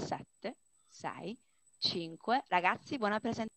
7, 6, 5. Ragazzi, buona presentazione.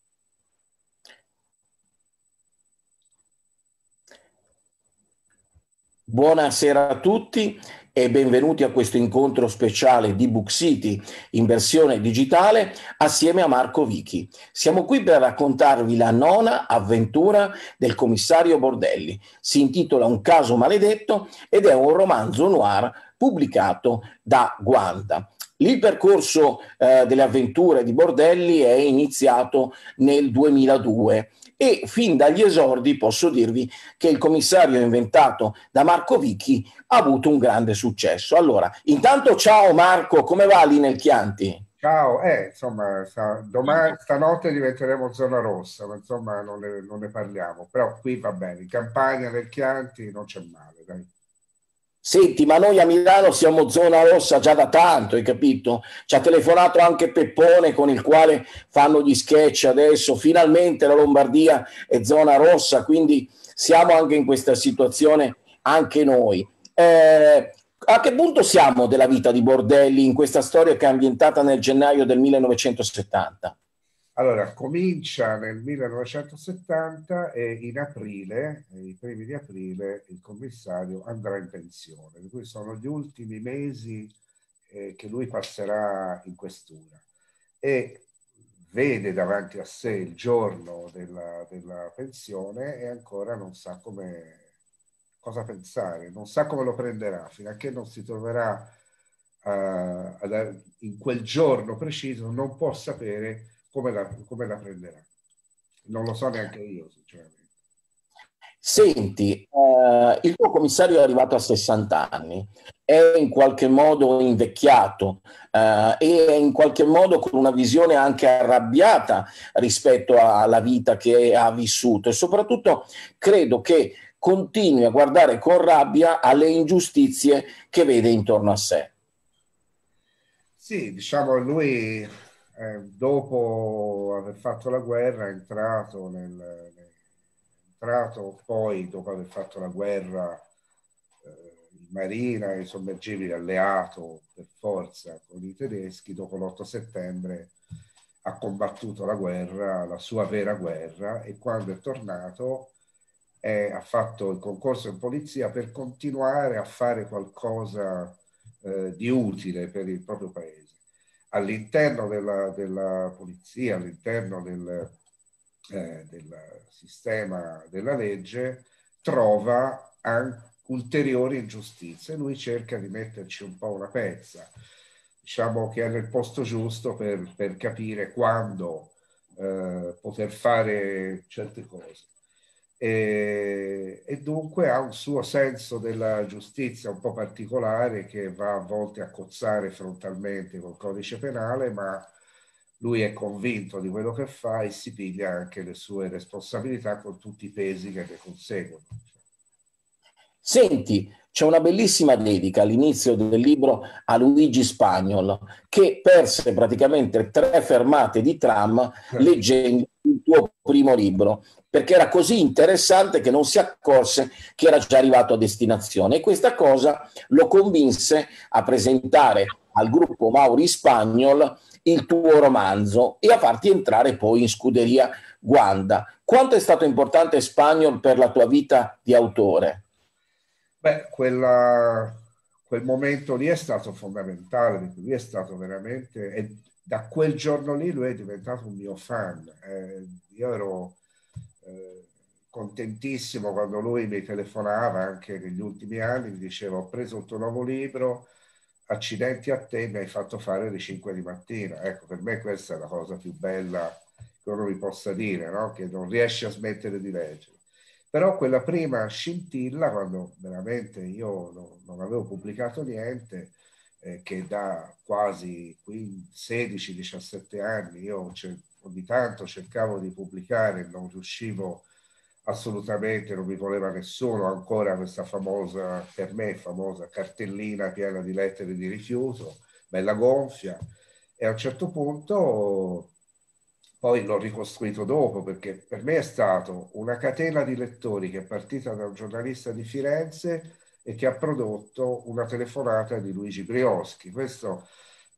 Buonasera a tutti e benvenuti a questo incontro speciale di Book City in versione digitale assieme a Marco Vichi. Siamo qui per raccontarvi la nona avventura del commissario Bordelli. Si intitola Un caso maledetto ed è un romanzo noir pubblicato da Guanda. Il percorso delle avventure di Bordelli è iniziato nel 2002 e fin dagli esordi posso dirvi che il commissario inventato da Marco Vichi ha avuto un grande successo. Allora, intanto ciao Marco, come va lì nel Chianti? Ciao, insomma, stanotte diventeremo zona rossa, ma insomma non ne parliamo, però qui va bene, in Campania, nel Chianti non c'è male, dai. Senti, ma noi a Milano siamo zona rossa già da tanto, hai capito? Ci ha telefonato anche Peppone con il quale fanno gli sketch adesso, finalmente la Lombardia è zona rossa, quindi siamo anche in questa situazione anche noi. A che punto siamo della vita di Bordelli in questa storia che è ambientata nel gennaio del 1970? Allora, comincia nel 1970 e in aprile, i primi di aprile, il commissario andrà in pensione. Per cui sono gli ultimi mesi che lui passerà in questura. E vede davanti a sé il giorno della pensione e ancora non sa cosa pensare, non sa come lo prenderà, fino a che non si troverà in quel giorno preciso, non può sapere come la prenderà. Non lo so neanche io, sinceramente. Senti, il tuo commissario è arrivato a 60 anni, è in qualche modo invecchiato e è in qualche modo con una visione anche arrabbiata rispetto alla vita che ha vissuto e soprattutto credo che continui a guardare con rabbia alle ingiustizie che vede intorno a sé. Sì, diciamo, lui dopo aver fatto la guerra è entrato poi, dopo aver fatto la guerra in marina, i sommergibili alleato per forza con i tedeschi, dopo l'8 settembre ha combattuto la guerra, la sua vera guerra, e quando è tornato ha fatto il concorso in polizia per continuare a fare qualcosa di utile per il proprio paese. All'interno della polizia, all'interno del sistema della legge, trova anche ulteriori ingiustizie. Lui cerca di metterci un po' una pezza, diciamo che è nel posto giusto per capire quando poter fare certe cose. E dunque ha un suo senso della giustizia un po' particolare che va a volte a cozzare frontalmente col codice penale, ma lui è convinto di quello che fa e si piglia anche le sue responsabilità con tutti i pesi che ne conseguono. Senti, c'è una bellissima dedica all'inizio del libro a Luigi Spagnol che perse praticamente 3 fermate di tram leggendo il tuo primo libro, perché era così interessante che non si accorse che era già arrivato a destinazione e questa cosa lo convinse a presentare al gruppo Mauri Spagnol il tuo romanzo e a farti entrare poi in scuderia Guanda. Quanto è stato importante Spagnol per la tua vita di autore? Beh, quel momento lì è stato fondamentale, perché lui è stato veramente, e da quel giorno lì lui è diventato un mio fan. Io ero contentissimo quando lui mi telefonava anche negli ultimi anni, mi diceva: ho preso il tuo nuovo libro, accidenti a te, mi hai fatto fare le 5 di mattina. Ecco, per me questa è la cosa più bella che uno mi possa dire, no? Che non riesce a smettere di leggere. Però quella prima scintilla, quando veramente io non avevo pubblicato niente, che da quasi 16-17 anni io ogni tanto cercavo di pubblicare, non riuscivo assolutamente, non mi voleva nessuno, ancora questa famosa, per me famosa, cartellina piena di lettere di rifiuto, bella gonfia, e a un certo punto poi l'ho ricostruito dopo, perché per me è stato una catena di lettori che è partita da un giornalista di Firenze e che ha prodotto una telefonata di Luigi Brioschi. Questo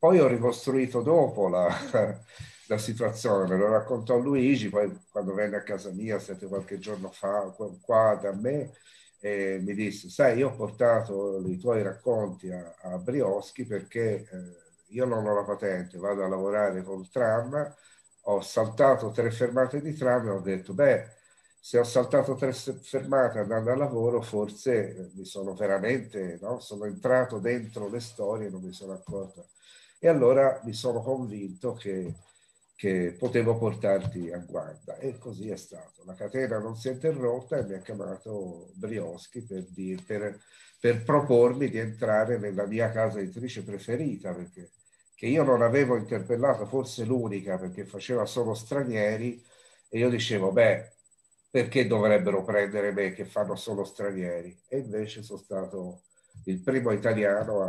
Poi ho ricostruito dopo la situazione, me lo raccontò Luigi, poi quando venne a casa mia, stette qualche giorno fa qua da me, e mi disse, sai, io ho portato i tuoi racconti a Brioschi perché io non ho la patente, vado a lavorare col tram, ho saltato 3 fermate di tram e ho detto, beh, se ho saltato 3 fermate andando al lavoro, forse mi sono veramente, no? Sono entrato dentro le storie e non mi sono accorto. E allora mi sono convinto che potevo portarti a guardia. E così è stato. La catena non si è interrotta e mi ha chiamato Brioschi per propormi di entrare nella mia casa editrice preferita, perché che io non avevo interpellato, forse l'unica, perché faceva solo stranieri, e io dicevo, beh, perché dovrebbero prendere me che fanno solo stranieri? E invece sono stato il primo italiano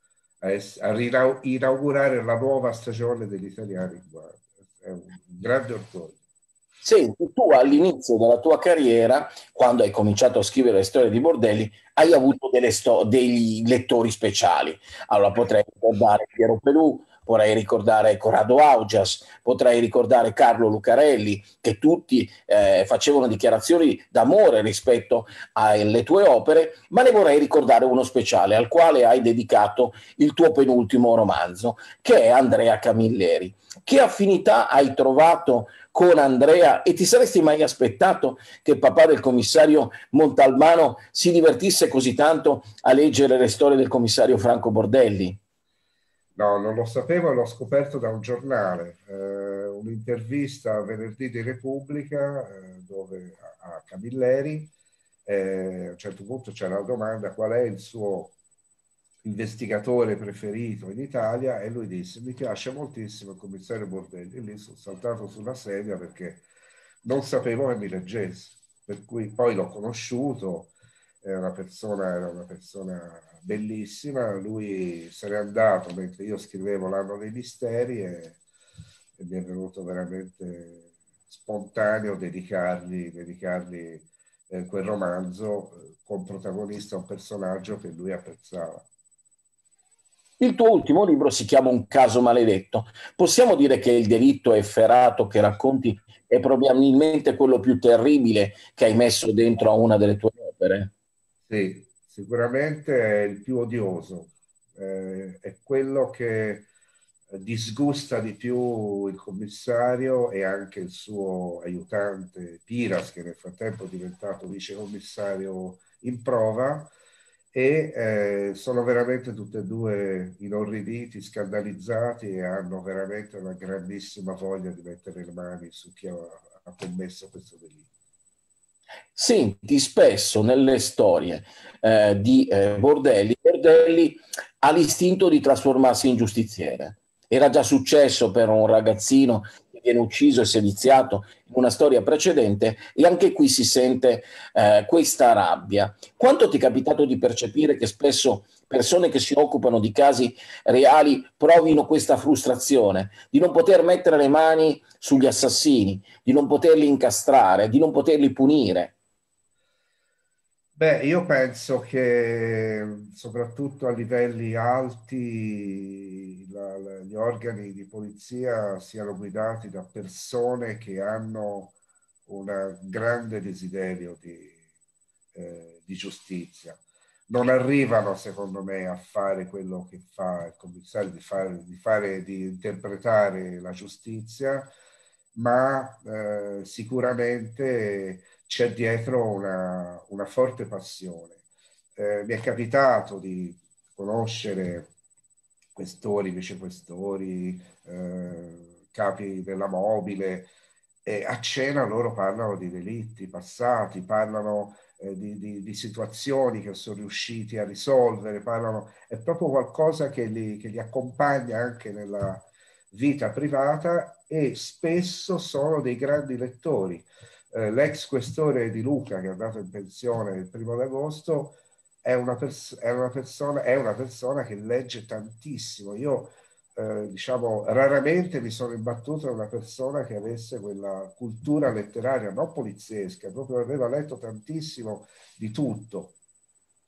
a inaugurare la nuova stagione degli italiani. Guarda, è un grande orgoglio. Senti, tu all'inizio della tua carriera, quando hai cominciato a scrivere le storie di Bordelli, hai avuto degli lettori speciali. Allora potrei ricordare Piero Pelù, potrei ricordare Corrado Augias, potrei ricordare Carlo Lucarelli, che tutti facevano dichiarazioni d'amore rispetto alle tue opere, ma ne vorrei ricordare uno speciale al quale hai dedicato il tuo penultimo romanzo, che è Andrea Camilleri. Che affinità hai trovato con Andrea e ti saresti mai aspettato che il papà del commissario Montalbano si divertisse così tanto a leggere le storie del commissario Franco Bordelli? No, non lo sapevo, l'ho scoperto da un giornale, un'intervista a Venerdì di Repubblica, dove a Camilleri, a un certo punto c'era la domanda qual è il suo investigatore preferito in Italia, e lui disse mi piace moltissimo il commissario Bordelli, e lì sono saltato sulla sedia perché non sapevo che mi leggesse, per cui poi l'ho conosciuto, era una persona bellissima, lui se n'è andato mentre io scrivevo L'anno dei misteri, e mi è venuto veramente spontaneo dedicargli quel romanzo, con protagonista un personaggio che lui apprezzava. Il tuo ultimo libro si chiama Un caso maledetto. Possiamo dire che il delitto efferato che racconti è probabilmente quello più terribile che hai messo dentro a una delle tue opere? Sì, sicuramente è il più odioso, è quello che disgusta di più il commissario e anche il suo aiutante Piras, che nel frattempo è diventato vicecommissario in prova, e sono veramente tutti e due inorriditi, scandalizzati, e hanno veramente una grandissima voglia di mettere le mani su chi ha commesso questo delitto. Senti, spesso nelle storie di Bordelli ha l'istinto di trasformarsi in giustiziere. Era già successo per un ragazzino che viene ucciso e seviziato in una storia precedente, e anche qui si sente questa rabbia. Quanto ti è capitato di percepire che spesso persone che si occupano di casi reali provino questa frustrazione di non poter mettere le mani sugli assassini, di non poterli incastrare, di non poterli punire? Beh, io penso che soprattutto a livelli alti gli organi di polizia siano guidati da persone che hanno un grande desiderio di giustizia. Non arrivano, secondo me, a fare quello che fa il commissario, di interpretare la giustizia, ma sicuramente c'è dietro una forte passione. Mi è capitato di conoscere questori, vicequestori, capi della mobile, e a cena loro parlano di delitti passati, parlano di situazioni che sono riusciti a risolvere, è proprio qualcosa che li accompagna anche nella vita privata, e spesso sono dei grandi lettori. L'ex questore di Luca, che è andato in pensione il 1° agosto, è una persona che legge tantissimo. Io diciamo, raramente mi sono imbattuto in una persona che avesse quella cultura letteraria, non poliziesca, proprio aveva letto tantissimo di tutto.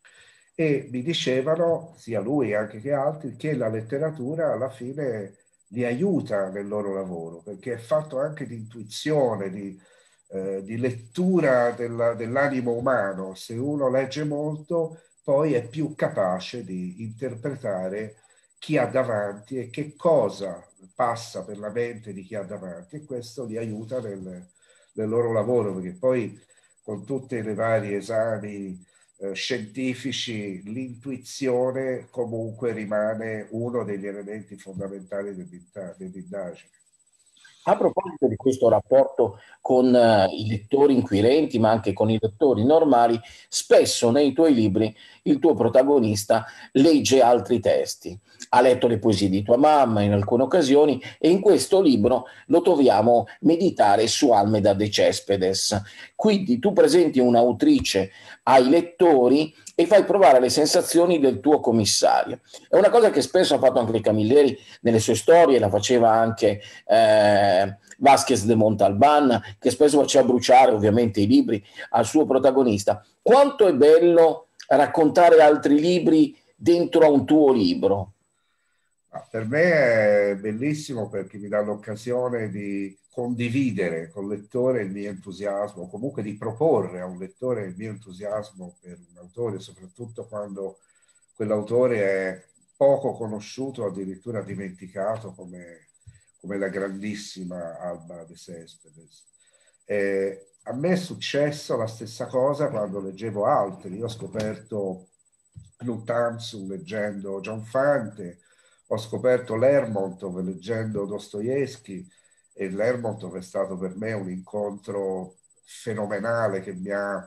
e mi dicevano, sia lui anche che altri, che la letteratura alla fine li aiuta nel loro lavoro, perché è fatto anche di intuizione, di lettura dell'animo umano. Se uno legge molto, poi è più capace di interpretare chi ha davanti e che cosa passa per la mente di chi ha davanti, e questo li aiuta nel loro lavoro, perché poi con tutti i vari esami scientifici, l'intuizione comunque rimane uno degli elementi fondamentali dell'indagine. A proposito di questo rapporto con i lettori inquirenti, ma anche con i lettori normali, spesso nei tuoi libri il tuo protagonista legge altri testi. Ha letto le poesie di tua mamma in alcune occasioni e in questo libro lo troviamo meditare su Almeda de Cespedes. Quindi tu presenti un'autrice ai lettori e fai provare le sensazioni del tuo commissario. È una cosa che spesso ha fatto anche Camilleri nelle sue storie, la faceva anche Vasquez de Montalban, che spesso faceva bruciare ovviamente i libri al suo protagonista. Quanto è bello raccontare altri libri dentro a un tuo libro? Per me è bellissimo perché mi dà l'occasione di condividere col lettore il mio entusiasmo, comunque di proporre a un lettore il mio entusiasmo per un autore, soprattutto quando quell'autore è poco conosciuto, addirittura dimenticato, come la grandissima Alba de Cespedes. A me è successo la stessa cosa quando leggevo altri. Io ho scoperto Lutanzu leggendo John Fante, ho scoperto Lermontov leggendo Dostoevsky, e Lermontov è stato per me un incontro fenomenale che mi ha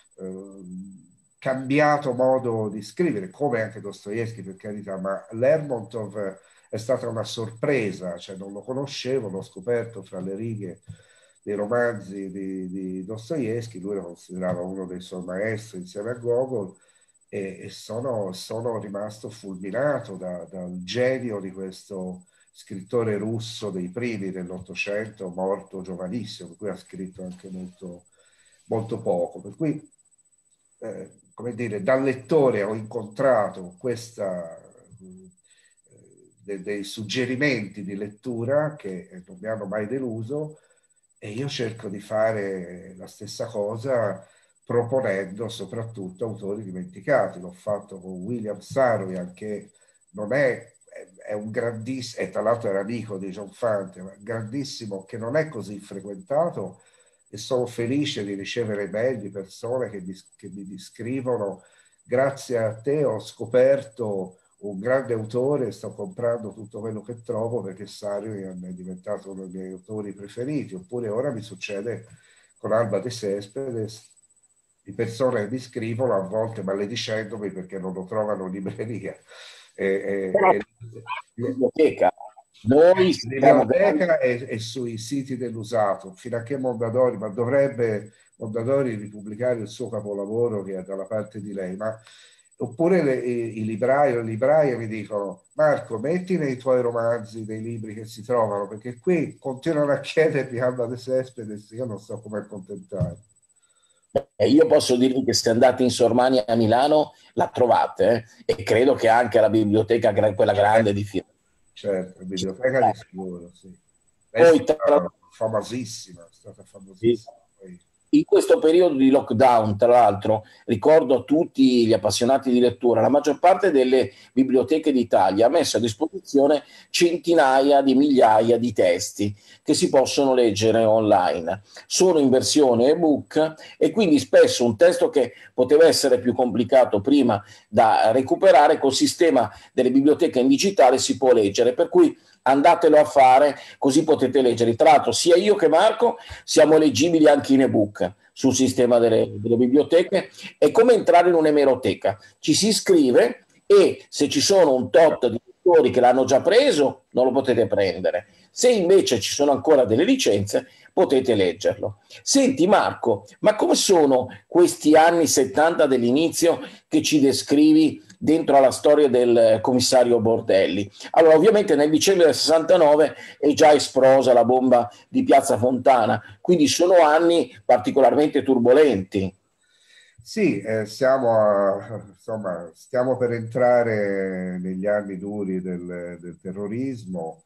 cambiato modo di scrivere, come anche Dostoevsky, per carità, ma Lermontov è stata una sorpresa, cioè non lo conoscevo, l'ho scoperto fra le righe dei romanzi di Dostoevsky. Lui lo considerava uno dei suoi maestri insieme a Gogol, e sono rimasto fulminato dal genio di questo scrittore russo dei primi dell'Ottocento, morto giovanissimo, per cui ha scritto anche molto, molto poco. Per cui, come dire, dal lettore ho incontrato dei suggerimenti di lettura che non mi hanno mai deluso, e io cerco di fare la stessa cosa proponendo soprattutto autori dimenticati. L'ho fatto con William Saroyan, che non è un grandissimo, e tra l'altro era amico di John Fante, ma grandissimo, che non è così frequentato, e sono felice di ricevere mail di persone che mi descrivono: grazie a te ho scoperto un grande autore, sto comprando tutto quello che trovo perché Saroyan è diventato uno dei miei autori preferiti. Oppure ora mi succede con Alba de Cespedes, di persone che mi scrivono a volte maledicendomi perché non lo trovano in libreria. Biblioteca. Noi biblioteca e sui siti dell'usato, fino a che Mondadori, ma dovrebbe Mondadori ripubblicare il suo capolavoro che è dalla parte di lei, ma oppure i librai o le libraie mi dicono: Marco, metti nei tuoi romanzi dei libri che si trovano, perché qui continuano a chiedermi Alba de Cespedes, io non so come accontentare. Io posso dirvi che se andate in Sormania a Milano la trovate, e credo che anche la biblioteca, quella grande di Firenze. Certo, la biblioteca di sicuro, sì. Poi, famosissima, è stata Sì. famosissima. In questo periodo di lockdown, tra l'altro, ricordo a tutti gli appassionati di lettura, la maggior parte delle biblioteche d'Italia ha messo a disposizione centinaia di migliaia di testi che si possono leggere online. Sono in versione ebook, e quindi spesso un testo che poteva essere più complicato prima da recuperare, col sistema delle biblioteche in digitale si può leggere, per cui andatelo a fare, così potete leggere. Tra l'altro sia io che Marco siamo leggibili anche in ebook sul sistema delle biblioteche. È come entrare in un'emeroteca, ci si iscrive e se ci sono un tot di lettori che l'hanno già preso non lo potete prendere, se invece ci sono ancora delle licenze potete leggerlo. Senti Marco, ma come sono questi anni 70 dell'inizio che ci descrivi dentro alla storia del commissario Bordelli? Allora, ovviamente nel dicembre del 69 è già esplosa la bomba di Piazza Fontana, quindi sono anni particolarmente turbolenti. Sì, insomma, stiamo per entrare negli anni duri del terrorismo.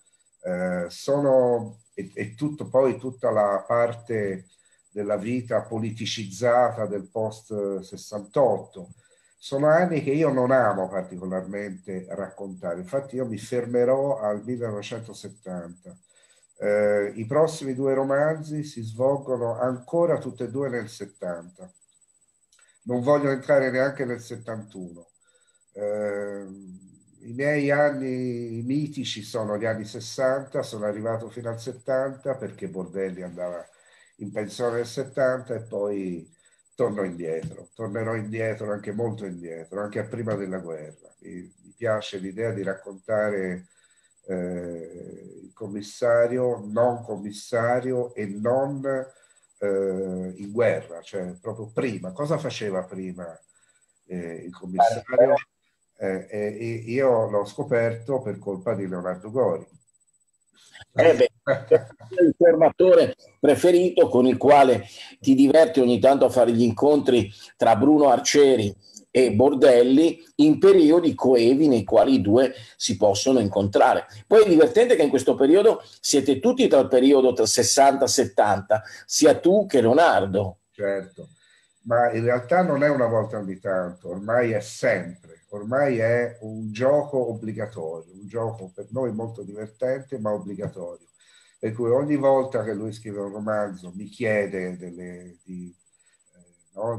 E tutto, poi tutta la parte della vita politicizzata del post 68. Sono anni che io non amo particolarmente raccontare, infatti io mi fermerò al 1970. I prossimi due romanzi si svolgono ancora tutte e due nel 70. Non voglio entrare neanche nel 71. Eh, I miei anni mitici sono gli anni 60, sono arrivato fino al 70 perché Bordelli andava in pensione nel 70 e poi tornerò indietro, anche molto indietro, anche a prima della guerra. Mi piace l'idea di raccontare il commissario, non commissario e non in guerra, cioè proprio prima. Cosa faceva prima il commissario? Io l'ho scoperto per colpa di Leonardo Gori. Beh, il formatore preferito con il quale ti diverti ogni tanto a fare gli incontri tra Bruno Arcieri e Bordelli in periodi coevi nei quali i due si possono incontrare. Poi è divertente che in questo periodo siete tutti tra il periodo tra 60-70, sia tu che Leonardo. Certo, ma in realtà non è una volta ogni tanto, ormai è sempre, ormai è un gioco obbligatorio, un gioco per noi molto divertente ma obbligatorio. Per cui ogni volta che lui scrive un romanzo mi chiede no,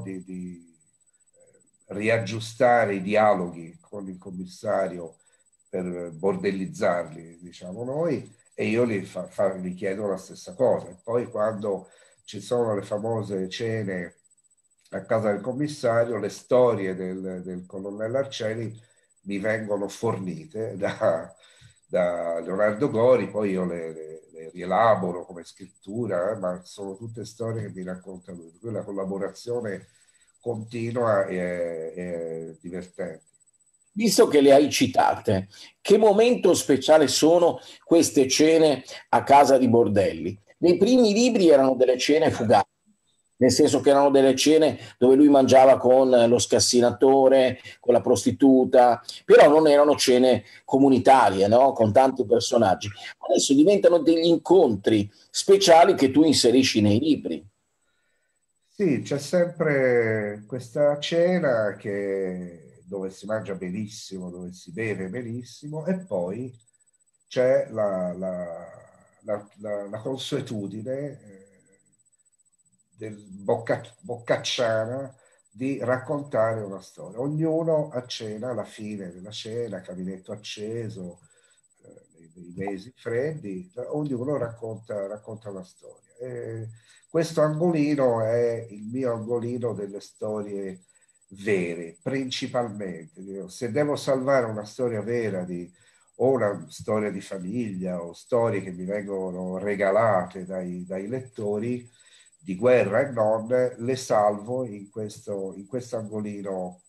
riaggiustare i dialoghi con il commissario per bordellizzarli, diciamo noi, e io gli chiedo la stessa cosa. E poi quando ci sono le famose cene a casa del commissario, le storie del colonnello Arcieri mi vengono fornite da Leonardo Gori, poi io le rielaboro come scrittura, ma sono tutte storie che mi racconta lui. Quella collaborazione continua e divertente. Visto che le hai citate, che momento speciale sono queste cene a casa di Bordelli? Nei primi libri erano delle cene fugaci, nel senso che erano delle cene dove lui mangiava con lo scassinatore, con la prostituta, però non erano cene comunitarie, no? Con tanti personaggi. Adesso diventano degli incontri speciali che tu inserisci nei libri. Sì, c'è sempre questa cena dove si mangia benissimo, dove si beve benissimo e poi c'è la consuetudine boccacciana di raccontare una storia. Ognuno a cena, alla fine della cena, caminetto acceso, nei mesi freddi, ognuno racconta una storia. Questo angolino è il mio angolino delle storie vere, principalmente. Se devo salvare una storia vera o una storia di famiglia o storie che mi vengono regalate dai lettori di guerra e non, le salvo in questo angolino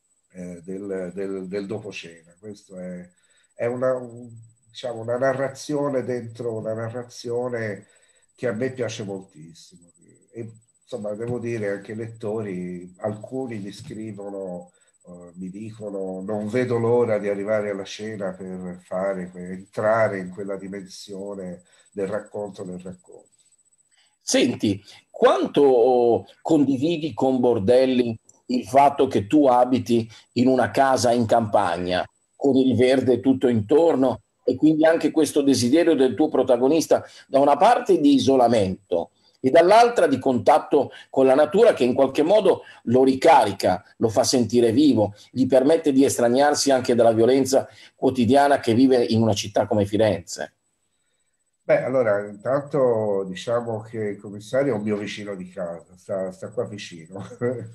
del dopo cena. Questo è diciamo, una narrazione dentro una narrazione che a me piace moltissimo. E insomma, devo dire anche i lettori, alcuni mi scrivono, mi dicono non vedo l'ora di arrivare alla cena per entrare in quella dimensione del racconto del racconto. Senti, quanto condividi con Bordelli il fatto che tu abiti in una casa in campagna, con il verde tutto intorno, e quindi anche questo desiderio del tuo protagonista, da una parte di isolamento e dall'altra di contatto con la natura che in qualche modo lo ricarica, lo fa sentire vivo, gli permette di estraniarsi anche dalla violenza quotidiana che vive in una città come Firenze? Beh, allora, intanto diciamo che il commissario è un mio vicino di casa, sta qua vicino.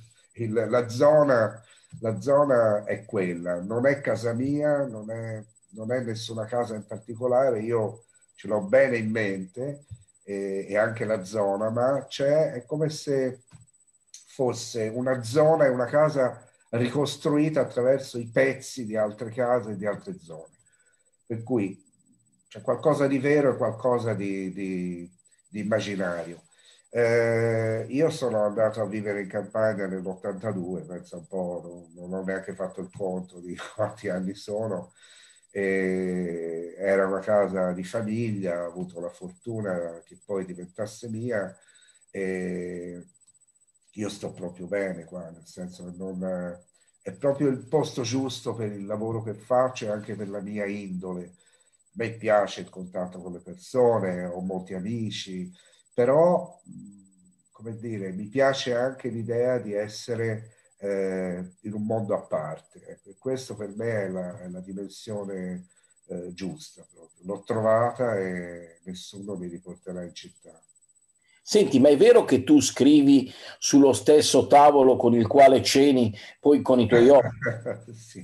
La zona è quella, non è casa mia, non è nessuna casa in particolare, io ce l'ho bene in mente e anche la zona, ma è come se fosse una zona e una casa ricostruita attraverso i pezzi di altre case e di altre zone. Per cui c'è qualcosa di vero e qualcosa di immaginario. Io sono andato a vivere in campagna nell'82, pensa un po', non ho neanche fatto il conto di quanti anni sono. Era una casa di famiglia, ho avuto la fortuna che poi diventasse mia, e io sto proprio bene qua, nel senso che non, è proprio il posto giusto per il lavoro che faccio e anche per la mia indole. A me piace il contatto con le persone, ho molti amici, però, come dire, mi piace anche l'idea di essere in un mondo a parte. Ecco, e questo per me è la dimensione giusta proprio. L'ho trovata e nessuno mi riporterà in città. Senti, ma è vero che tu scrivi sullo stesso tavolo con il quale ceni poi con i tuoi occhi? Sì,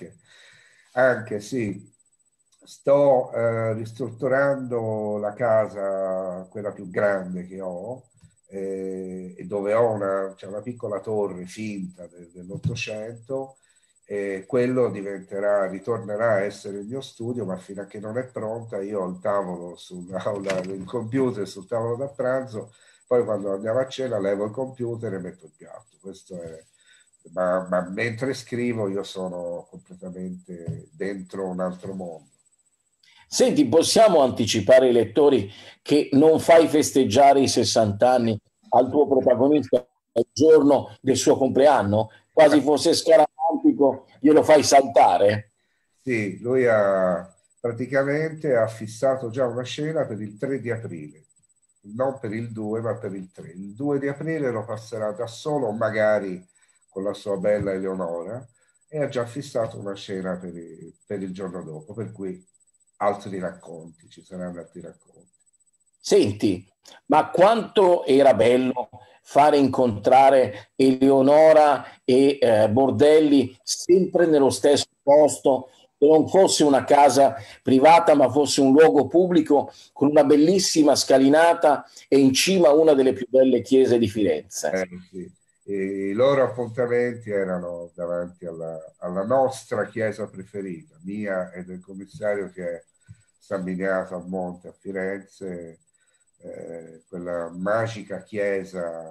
anche sì. Sto ristrutturando la casa, quella più grande che ho, e dove ho c'è una piccola torre finta dell'Ottocento, e quello ritornerà a essere il mio studio, ma fino a che non è pronta io ho il tavolo sull'aula, il computer sul tavolo da pranzo, poi quando andiamo a cena levo il computer e metto il piatto. Questo è, ma mentre scrivo io sono completamente dentro un altro mondo. Senti, possiamo anticipare ai lettori che non fai festeggiare i 60 anni al tuo protagonista il giorno del suo compleanno? Quasi fosse scaramantico, glielo fai saltare? Sì, praticamente ha fissato già una scena per il 3 di aprile, non per il 2, ma per il 3. Il 2 di aprile lo passerà da solo, magari con la sua bella Eleonora, e ha già fissato una scena per il giorno dopo, per cui altri racconti, ci saranno altri racconti. Senti, ma quanto era bello fare incontrare Eleonora e Bordelli sempre nello stesso posto, che non fosse una casa privata, ma fosse un luogo pubblico con una bellissima scalinata e in cima una delle più belle chiese di Firenze. Sì. E i loro appuntamenti erano davanti alla nostra chiesa preferita, mia e del commissario, che è San Miniato a Monte a Firenze, quella magica chiesa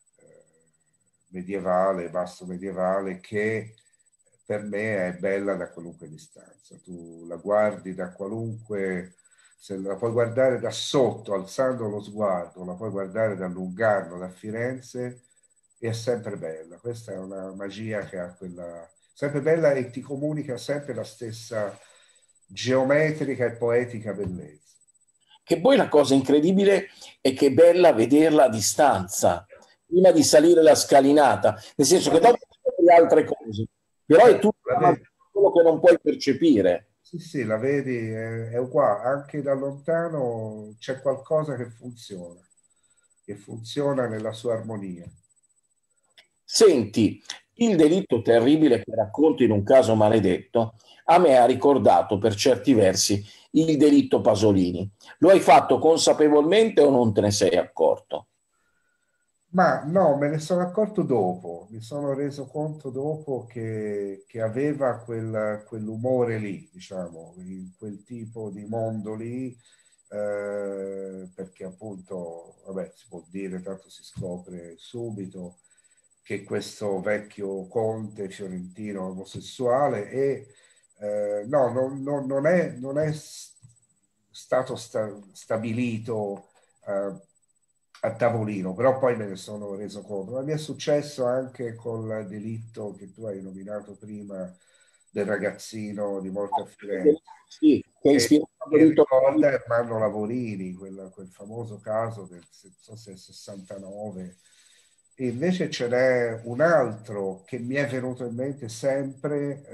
medievale, basso medievale, che per me è bella da qualunque distanza. Tu la guardi da qualunque, se la puoi guardare da sotto, alzando lo sguardo, la puoi guardare da Lugano, da Firenze, e è sempre bella. Questa è una magia che ha quella, sempre bella, e ti comunica sempre la stessa geometrica e poetica bellezza. Che poi la cosa incredibile è che è bella vederla a distanza, prima di salire la scalinata, nel senso che dopo scopri altre cose, però è tutto La vedi? quello che non puoi percepire. Sì, sì, la vedi, è uguale, anche da lontano c'è qualcosa che funziona nella sua armonia. Senti, il delitto terribile che racconti in un caso maledetto a me ha ricordato per certi versi il delitto Pasolini. Lo hai fatto consapevolmente o non te ne sei accorto? Ma no, me ne sono accorto dopo, mi sono reso conto dopo che aveva quell'umore lì, diciamo, quel tipo di mondo lì, perché appunto, vabbè, si può dire, tanto si scopre subito, che questo vecchio conte fiorentino omosessuale no, non è stato stabilito a tavolino, però poi me ne sono reso conto. Ma mi è successo anche col delitto che tu hai nominato prima, del ragazzino di morte a Firenze, Sì, che è che ispirato al mi delitto. ricorda Ermanno Lavorini, quel famoso caso del non so se è 69. E invece ce n'è un altro che mi è venuto in mente sempre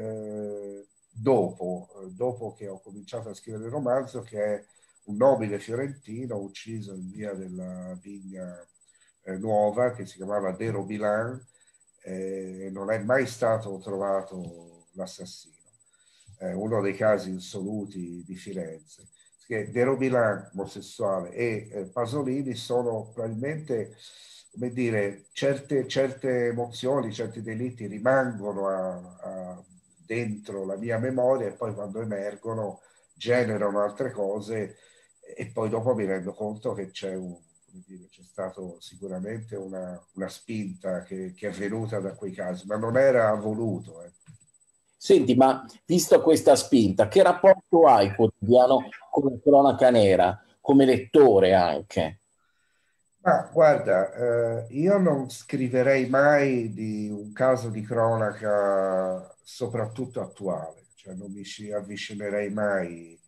dopo che ho cominciato a scrivere il romanzo, che è un nobile fiorentino ucciso in via della Vigna Nuova, che si chiamava De Robilan, non è mai stato trovato l'assassino. Uno dei casi insoluti di Firenze. Che De Robilan, omosessuale, e Pasolini sono probabilmente, come dire, certe emozioni, certi delitti rimangono dentro la mia memoria, e poi quando emergono generano altre cose, e poi dopo mi rendo conto che c'è come dire, c'è stato sicuramente una spinta che è venuta da quei casi, ma non era voluto. Senti, ma vista questa spinta, che rapporto hai quotidiano con la cronaca nera, come lettore anche? Ma guarda, io non scriverei mai di un caso di cronaca soprattutto attuale, cioè non mi ci avvicinerei mai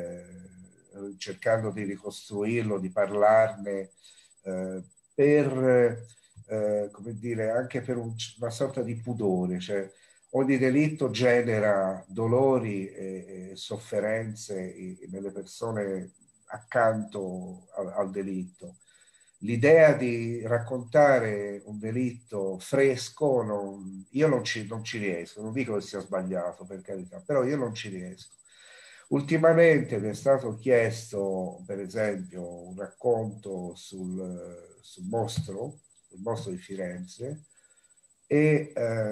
cercando di ricostruirlo, di parlarne eh, per, come dire, anche per una sorta di pudore, cioè ogni delitto genera dolori e sofferenze nelle persone accanto al delitto. L'idea di raccontare un delitto fresco, io non ci riesco, non dico che sia sbagliato per carità, però io non ci riesco. Ultimamente mi è stato chiesto, per esempio, un racconto sul mostro, il mostro di Firenze, e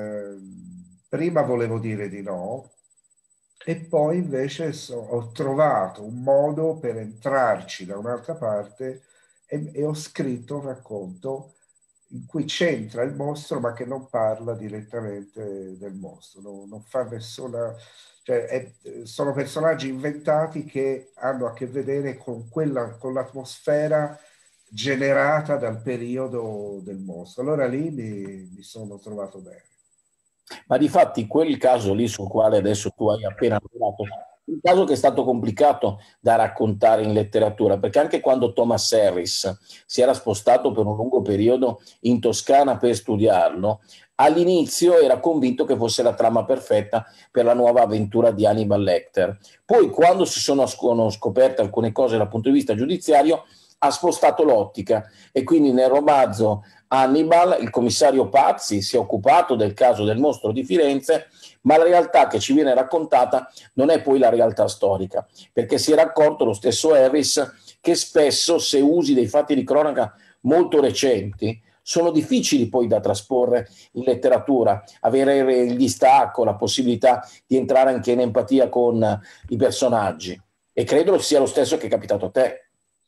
prima volevo dire di no, e poi invece ho trovato un modo per entrarci da un'altra parte e ho scritto un racconto in cui c'entra il mostro ma che non parla direttamente del mostro, non fa nessuna... Cioè sono personaggi inventati che hanno a che vedere con con l'atmosfera generata dal periodo del mostro. Allora lì mi sono trovato bene. Ma difatti quel caso lì sul quale adesso tu hai appena parlato, un caso che è stato complicato da raccontare in letteratura, perché anche quando Thomas Harris si era spostato per un lungo periodo in Toscana per studiarlo, all'inizio era convinto che fosse la trama perfetta per la nuova avventura di Hannibal Lecter. Poi, quando si sono scoperte alcune cose dal punto di vista giudiziario, ha spostato l'ottica e quindi nel romanzo Hannibal, il commissario Pazzi, si è occupato del caso del mostro di Firenze, ma la realtà che ci viene raccontata non è poi la realtà storica, perché si era accorto lo stesso Harris che spesso, se usi dei fatti di cronaca molto recenti, sono difficili poi da trasporre in letteratura, avere il distacco, la possibilità di entrare anche in empatia con i personaggi. E credo sia lo stesso che è capitato a te.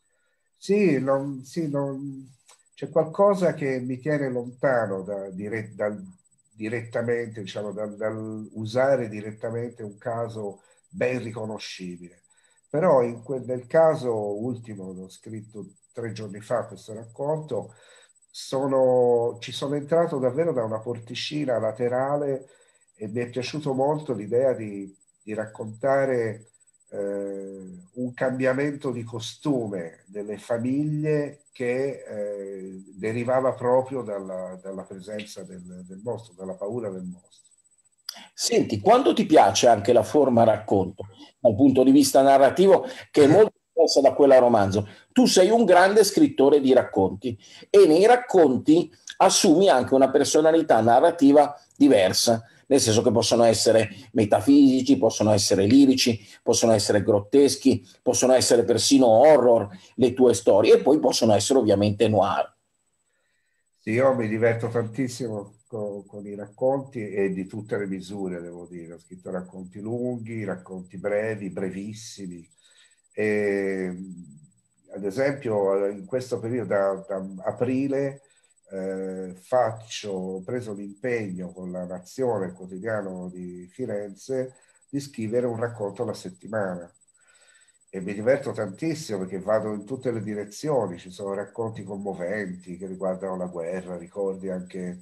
C'è qualcosa che mi tiene lontano direttamente, diciamo, dal usare direttamente un caso ben riconoscibile. Però nel caso ultimo, l'ho scritto 3 giorni fa questo racconto, ci sono entrato davvero da una porticina laterale e mi è piaciuto molto l'idea di raccontare un cambiamento di costume delle famiglie che derivava proprio dalla presenza del mostro, dalla paura del mostro. Senti, quando ti piace anche la forma racconto, dal punto di vista narrativo, che è molto diversa da quella romanzo, tu sei un grande scrittore di racconti e nei racconti assumi anche una personalità narrativa diversa, nel senso che possono essere metafisici, possono essere lirici, possono essere grotteschi, possono essere persino horror le tue storie e poi possono essere ovviamente noir. Sì, io mi diverto tantissimo con i racconti e di tutte le misure, devo dire. Ho scritto racconti lunghi, racconti brevi, brevissimi. E, ad esempio, in questo periodo, da aprile, ho preso l'impegno con la Nazione, il quotidiano di Firenze, di scrivere un racconto alla settimana. E mi diverto tantissimo perché vado in tutte le direzioni, ci sono racconti commoventi che riguardano la guerra, ricordi anche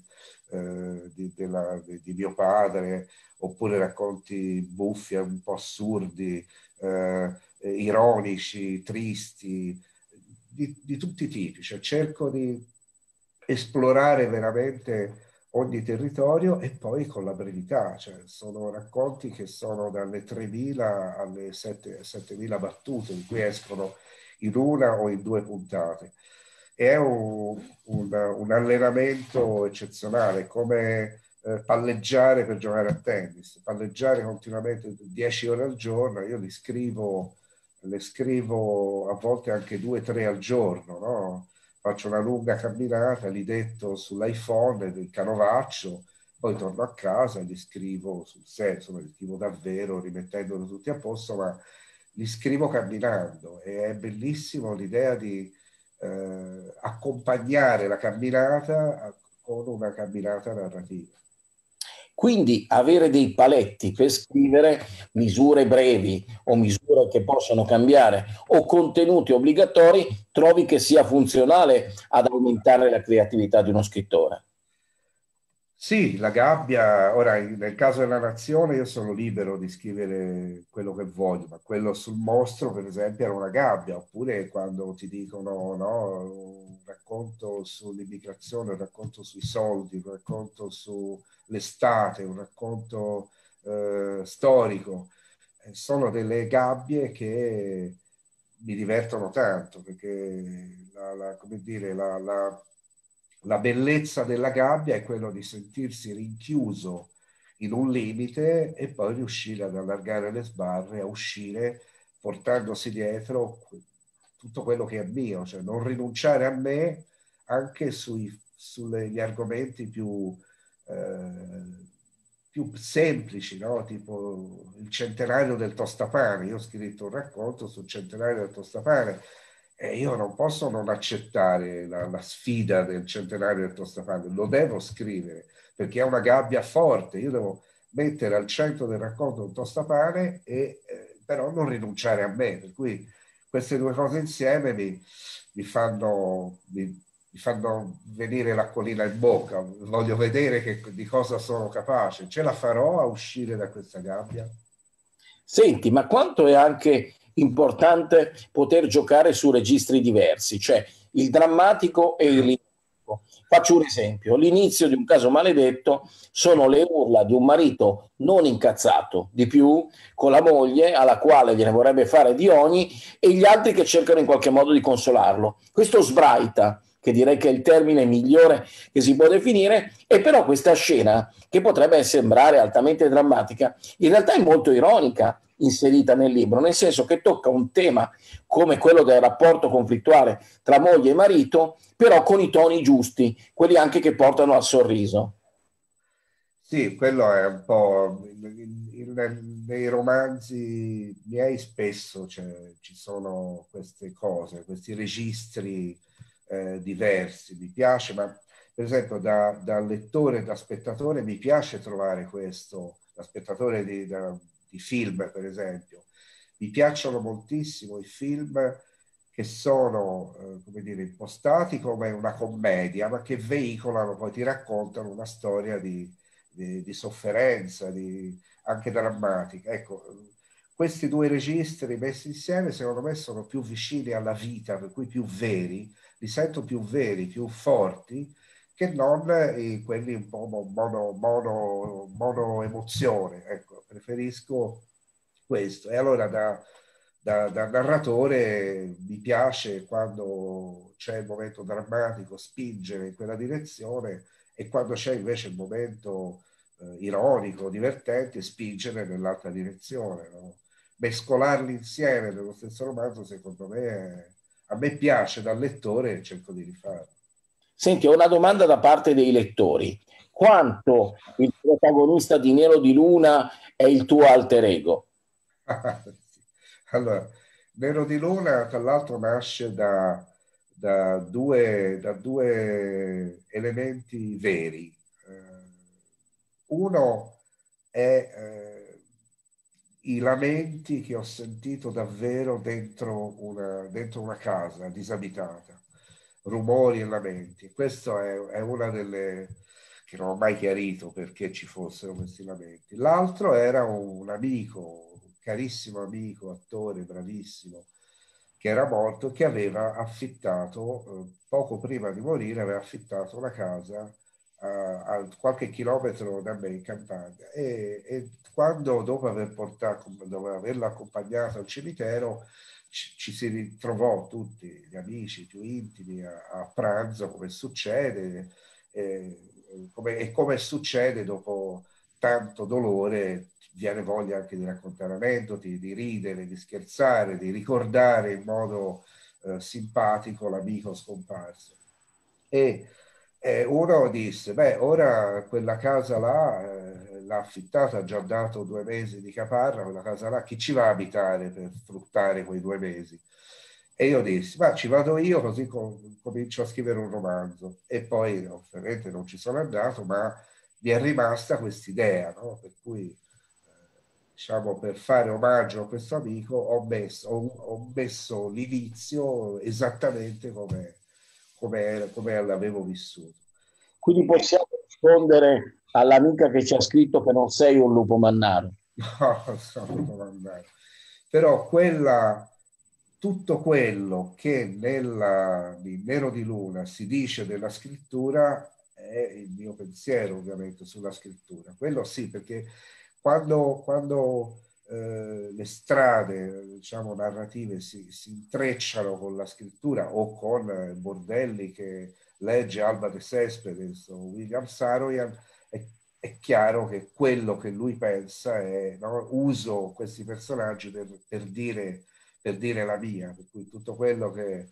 di mio padre, oppure racconti buffi, un po' assurdi, ironici, tristi, di tutti i tipi. Cioè, cerco di esplorare veramente ogni territorio e poi con la brevità, cioè sono racconti che sono dalle 3.000 alle 7.000 battute, in cui escono in una o in 2 puntate. È un allenamento eccezionale, come palleggiare per giocare a tennis, palleggiare continuamente 10 ore al giorno, io le scrivo a volte anche 2 o 3 al giorno, no? Faccio una lunga camminata, li detto sull'iPhone del canovaccio, poi torno a casa e li scrivo sul serio, li scrivo davvero, rimettendoli tutti a posto, ma li scrivo camminando e è bellissimo l'idea di accompagnare la camminata con una camminata narrativa. Quindi avere dei paletti per scrivere misure brevi o misure che possono cambiare o contenuti obbligatori, trovi che sia funzionale ad aumentare la creatività di uno scrittore? Sì, la gabbia, ora nel caso della nazione io sono libero di scrivere quello che voglio, ma quello sul mostro per esempio era una gabbia, oppure quando ti dicono no, un racconto sull'immigrazione, un racconto sui soldi, un racconto sull'estate, un racconto storico, sono delle gabbie che mi divertono tanto perché come dire, la bellezza della gabbia è quello di sentirsi rinchiuso in un limite e poi riuscire ad allargare le sbarre, a uscire portandosi dietro tutto quello che è mio, cioè non rinunciare a me anche sugli argomenti più semplici, no? Tipo il centenario del tostapane. Io ho scritto un racconto sul centenario del tostapane e io non posso non accettare la sfida del centenario del tostapane, lo devo scrivere perché è una gabbia forte, io devo mettere al centro del racconto un tostapane e però non rinunciare a me, per cui queste due cose insieme mi fanno venire l'acquolina in bocca, voglio vedere di cosa sono capace, ce la farò a uscire da questa gabbia? Senti, ma quanto è anche importante poter giocare su registri diversi, cioè il drammatico e il lirico. Faccio un esempio, l'inizio di Un caso maledetto sono le urla di un marito non incazzato di più con la moglie alla quale gliene vorrebbe fare di ogni e gli altri che cercano in qualche modo di consolarlo. Questo sbraita, che direi che è il termine migliore che si può definire, e però questa scena, che potrebbe sembrare altamente drammatica, in realtà è molto ironica inserita nel libro, nel senso che tocca un tema come quello del rapporto conflittuale tra moglie e marito, però con i toni giusti, quelli anche che portano al sorriso. Sì, quello è un po' nei romanzi miei spesso ci sono queste cose, questi registri diversi. Mi piace, ma per esempio da lettore e da spettatore mi piace trovare questo, da spettatore di film per esempio. Mi piacciono moltissimo i film che sono, come dire, impostati come una commedia, ma che veicolano, poi ti raccontano una storia di sofferenza, anche drammatica. Ecco, questi due registri messi insieme, secondo me, sono più vicini alla vita, per cui più veri, li sento più veri, più forti, che non quelli un po' mono emozione. Ecco, preferisco questo. E allora da narratore mi piace quando c'è il momento drammatico spingere in quella direzione e quando c'è invece il momento ironico, divertente, spingere nell'altra direzione. No? Mescolarli insieme nello stesso romanzo, secondo me, a me piace da lettore e cerco di rifarlo. Senti, ho una domanda da parte dei lettori. Quanto il protagonista di Nero di Luna è il tuo alter ego? Allora, Nero di Luna, tra l'altro, nasce da due elementi veri. Uno è i lamenti che ho sentito davvero dentro una casa disabitata, rumori e lamenti. Questo è una delle che non ho mai chiarito perché ci fossero questi lamenti. L'altro era un amico, un carissimo amico, attore bravissimo, che era morto, che aveva affittato, poco prima di morire, aveva affittato una casa a qualche chilometro da me in Campania e quando dopo averla accompagnato al cimitero ci si ritrovò tutti gli amici più intimi a pranzo come succede e come succede dopo tanto dolore viene voglia anche di raccontare aneddoti, di ridere, di scherzare, di ricordare in modo simpatico l'amico scomparso. E uno disse, beh, ora quella casa là l'ha affittata, ha già dato 2 mesi di caparra, quella casa là, chi ci va a abitare per sfruttare quei 2 mesi? E io dissi, ma ci vado io così comincio a scrivere un romanzo. E poi ovviamente non ci sono andato, ma mi è rimasta quest'idea, no? Per cui, diciamo, per fare omaggio a questo amico ho messo l'inizio esattamente come l'avevo vissuto. Quindi possiamo rispondere all'amica che ci ha scritto che non sei un lupo mannaro. No, non so come andare. Però tutto quello che di Nero di Luna si dice della scrittura è il mio pensiero ovviamente sulla scrittura. Quello sì, perché quando le strade, diciamo, narrative si intrecciano con la scrittura o con Bordelli che legge Alba de Céspedes o William Saroyan, è chiaro che quello che lui pensa è, no, uso questi personaggi per dire la mia, per cui tutto quello che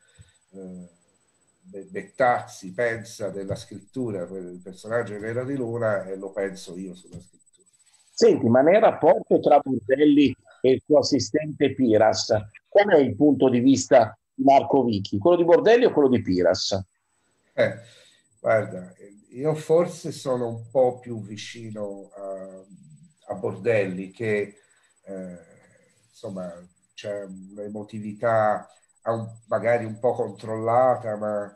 Bettazzi pensa della scrittura, il personaggio di Nera di Luna, lo penso io sulla scrittura. Senti, ma nel rapporto tra Bordelli e il suo assistente Piras, qual è il punto di vista di Marco Vichi? Quello di Bordelli o quello di Piras? Guarda, io forse sono un po' più vicino a Bordelli, che insomma c'è un'emotività magari un po' controllata, ma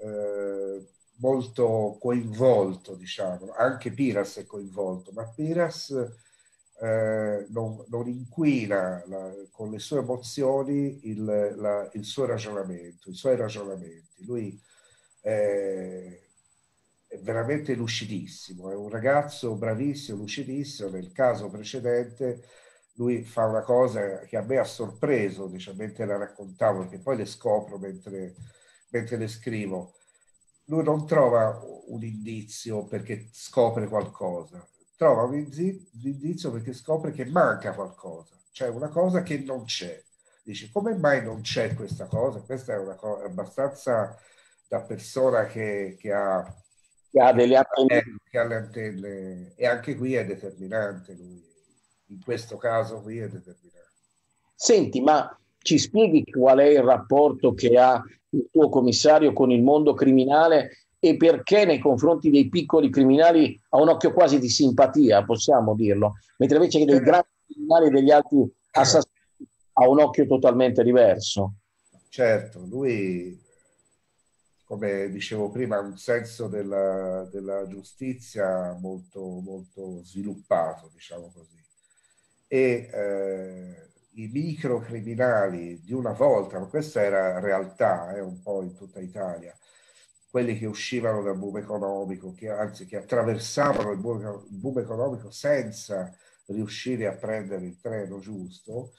molto coinvolto, diciamo. Anche Piras è coinvolto, ma Piras non inquina con le sue emozioni il suo ragionamento, i suoi ragionamenti. Lui è veramente lucidissimo, è un ragazzo bravissimo, lucidissimo. Nel caso precedente lui fa una cosa che a me ha sorpreso, diciamo, mentre la raccontavo, perché poi le scopro mentre le scrivo. Lui non trova un indizio perché scopre qualcosa, trova un indizio perché scopre che manca qualcosa, cioè una cosa che non c'è. Dice, come mai non c'è questa cosa? Questa è una cosa abbastanza da persona che Ha delle antenne. che ha le antenne, e anche qui è determinante lui. In questo caso qui è determinante. Senti, ma ci spieghi qual è il rapporto che ha il tuo commissario con il mondo criminale e perché nei confronti dei piccoli criminali ha un occhio quasi di simpatia, possiamo dirlo, mentre invece che dei grandi criminali e degli altri assassini ha un occhio totalmente diverso. Certo, lui, come dicevo prima, ha un senso della giustizia molto, molto sviluppato, diciamo così. E i microcriminali di una volta, ma questa era realtà, un po' in tutta Italia, quelli che uscivano dal boom economico, anzi che attraversavano il boom economico senza riuscire a prendere il treno giusto,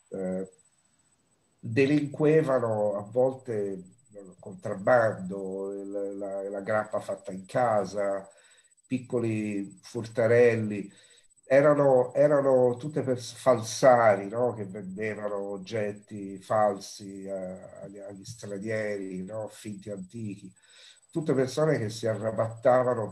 delinquevano a volte contrabbando, la grappa fatta in casa, piccoli furtarelli. Erano tutte falsari, no? Che vendevano oggetti falsi agli stranieri, no? Finti antichi. Tutte persone che si arrabattavano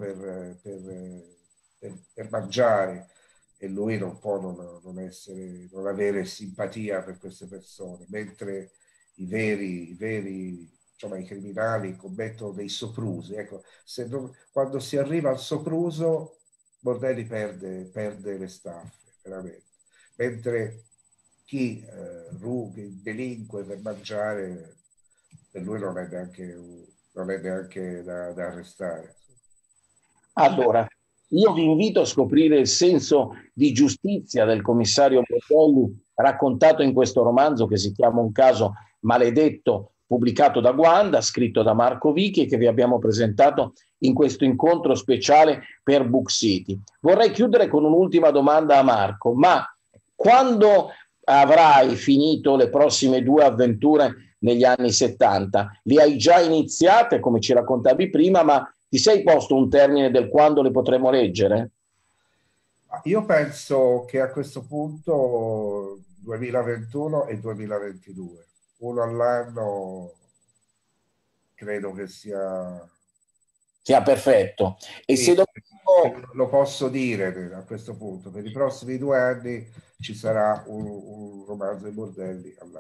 per mangiare, e lui non può non avere simpatia per queste persone, mentre i veri, insomma, i criminali commettono dei soprusi. Ecco, quando si arriva al sopruso, Bordelli perde le staffe, veramente. Mentre chi delinque per mangiare, per lui non è neanche da arrestare. Allora, io vi invito a scoprire il senso di giustizia del commissario Bordelli raccontato in questo romanzo che si chiama Un caso maledetto, pubblicato da Guanda, scritto da Marco Vichi e che vi abbiamo presentato in questo incontro speciale per Book City. Vorrei chiudere con un'ultima domanda a Marco, ma quando avrai finito le prossime 2 avventure negli anni 70? Le hai già iniziate, come ci raccontavi prima, ma ti sei posto un termine del quando le potremo leggere? Io penso che a questo punto 2021 e 2022, uno all'anno, credo che Sia perfetto. E sì, se dovessimo, lo posso dire a questo punto, per i prossimi 2 anni ci sarà un romanzo di Bordelli all'anno.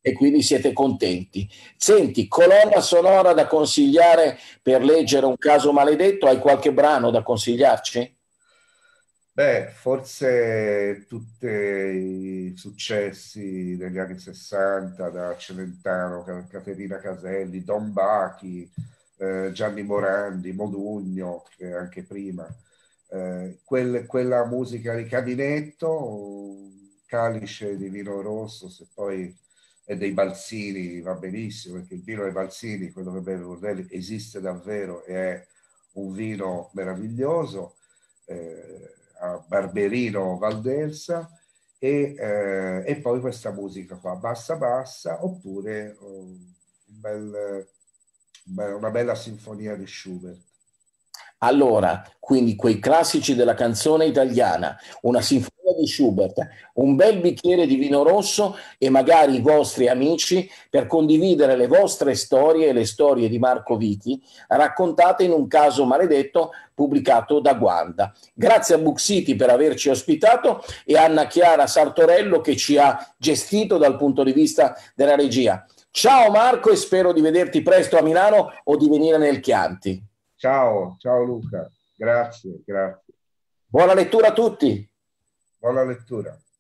e quindi siete contenti. Senti, colonna sonora da consigliare per leggere Un caso maledetto? Hai qualche brano da consigliarci? Beh, forse tutti i successi degli anni 60 da Celentano, Caterina Caselli, Don Bachi, Gianni Morandi, Modugno, che anche prima, quella musica di Caminetto, un calice di vino rosso, se poi è dei Balsini va benissimo, perché il vino dei Balsini, quello che beve Ornelli, esiste davvero e è un vino meraviglioso. A Barberino Valdelsa e poi questa musica qua, bassa bassa, oppure una bella sinfonia di Schubert. Allora, quindi quei classici della canzone italiana, una sinfonia di Schubert, un bel bicchiere di vino rosso e magari i vostri amici per condividere le vostre storie e le storie di Marco Vichi raccontate in Un caso maledetto pubblicato da Guarda. Grazie a Book City per averci ospitato e a Anna Chiara Sartorello che ci ha gestito dal punto di vista della regia. Ciao Marco e spero di vederti presto a Milano o di venire nel Chianti. Ciao, ciao Luca, grazie, grazie. Buona lettura a tutti. Buona lettura.